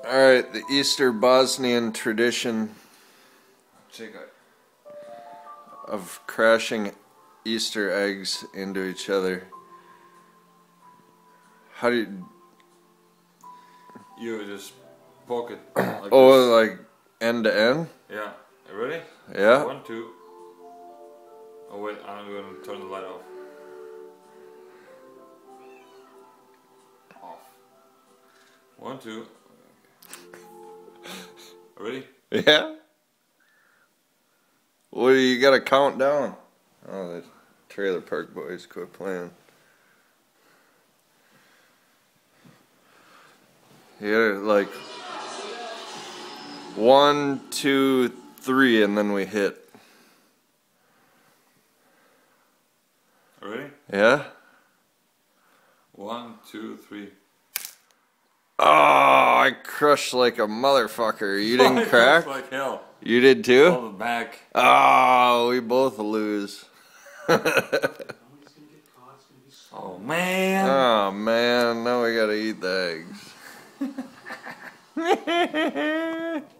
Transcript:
Alright, the Easter Bosnian tradition of crashing Easter eggs into each other. How do you just poke it like oh, this. like end to end? Yeah. You ready? Yeah. 1, 2. Oh wait, I'm going to turn the light off. Off. 1, 2. Ready? Yeah? What do you gotta count down? Oh, the trailer park boys quit playing. Yeah, like 1, 2, 3, and then we hit. Ready? Yeah? 1, 2, 3. Oh, I crushed like a motherfucker. You didn't crack? Like hell. You did too? All the back. Oh, we both lose. Oh man. Oh man, now we gotta eat the eggs.